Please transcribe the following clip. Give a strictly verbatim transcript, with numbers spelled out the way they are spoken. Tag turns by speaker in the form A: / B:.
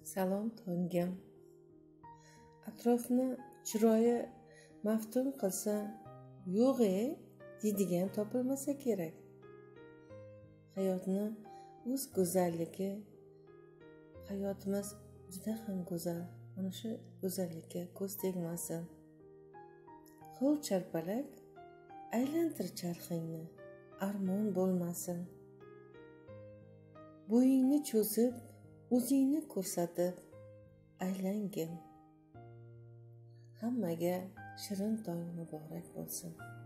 A: Salom tongim. Atrofni chiroyi maftun qilsa, yo'q-e, deydigan topilmasa kerak. Hayotni o'z go'zalligi, hayotimiz juda ham go'zal. Mana shu go'zallikka ko'z tegmasin. Ho'v charpalak, aylantir charxingni, armon bo'lmasin. Bo'yingni cho'zib, o'zingni ko'rsatib, aylangin. Hammaga shirin tong muborak bo'lsin.